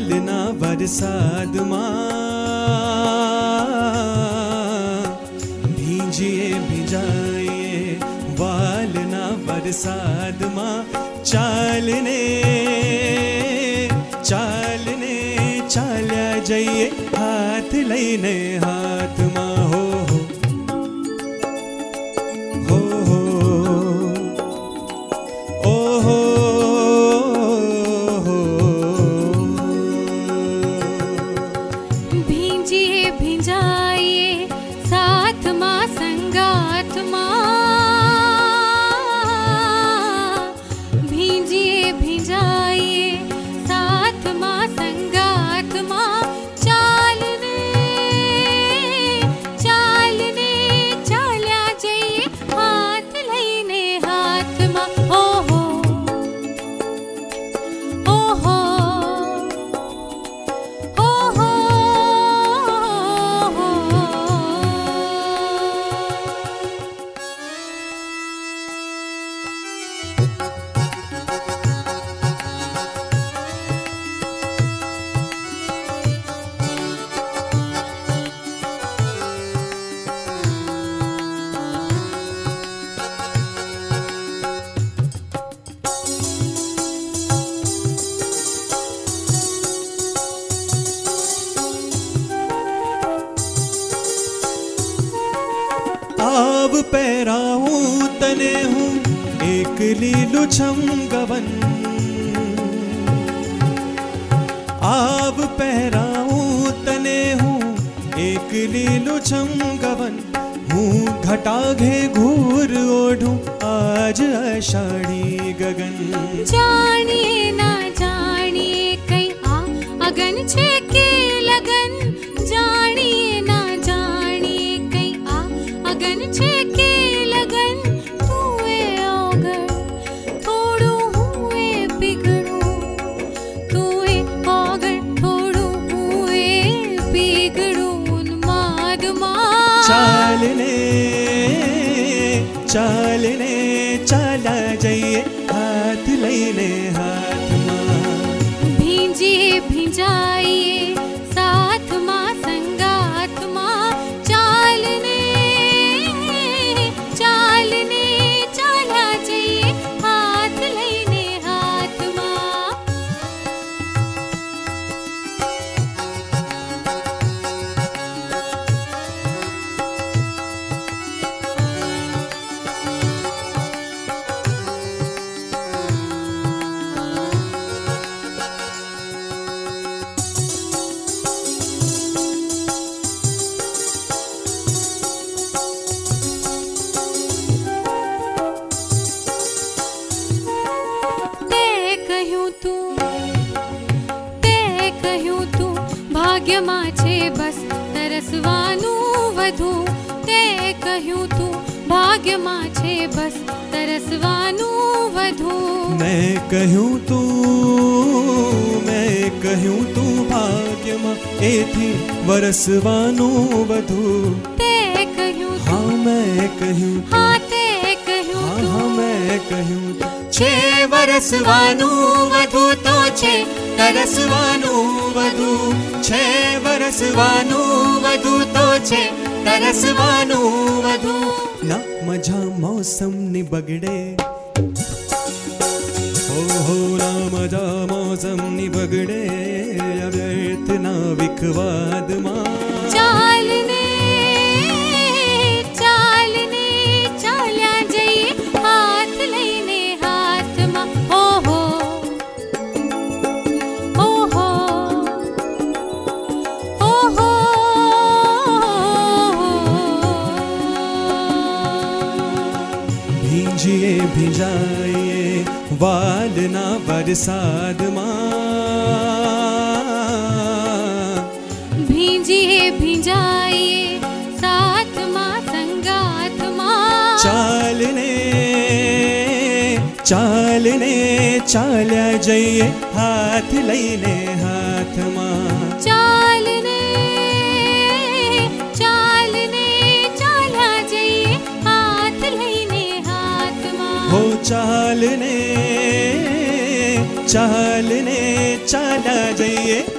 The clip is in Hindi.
वालना बरसात माँ, भींजिए भिजाइए वालना बरसात माँ। चालने चालने चाल्या जाइए हाथ लईने हाथ माँ। हो भींजिए भिंजाइए साथ माँ संगात माँ, भींजिए भिंजाइए साथ माँ संगात माँ। चालने चालने चाल्या जाइए हाथ लईने हाथ माँ। ओ हो आव पैराऊं तने हूँ एक लीलू छम गवन, आव पैराऊं तने हूँ एक लीलू छम गवन। हूँ घटा घे घूर ओढ़ूं आज आषाढ़ी गगन। जानिए ना जानिए कई अगन छे के लगन, जानिए ना जानिए कई अगन छे के लगन। तूए ओगर थोड़ू हुए बिगड़ू, तूए ओगर थोड़ू हुए बिगड़ू उन्माद माँ। चालने चालने चाला जाइए हाथ लईने हाथ माँ। भींजिए भिंजाइए साथ माँ संगात माँ। चालने चालने चाला जाइए हाथ लईने हाथ माँ। भाग्य माछे बस तरसवानु वधु, ते कहूँ तू भाग्य माछे बस तरसवानु वधु। मैं कहूँ तू भाग्य माँ एथी वरसवानु वधु। ते कहूँ हाँ मैं कहूँ हाँ ते कहूँ हाँ मैं कहूँ छे वरसवानु वधु तो छे तरसवानु वधु। छे वरसवानु वधु तो छे तरसवानु वधु। ना मजा मौसम नि बगड़े, हो ना मजा मौसम नि बगड़े व्यर्थ ना विखवाद माँ। चालने चालने चाल्या जाइए हाथ लईने हाथ माँ। ओ हो भींजिए भिजाइए वालना बरसात माँ। भींजिए भिंजाइए साथ माँ संगात माँ। चालने चालने चाल्या जाइए हाथ लईने हाथ माँ। चालने चालने चाल्या जाइए हाथ लईने हाथ माँ। हो चालने चालने चाला जाइए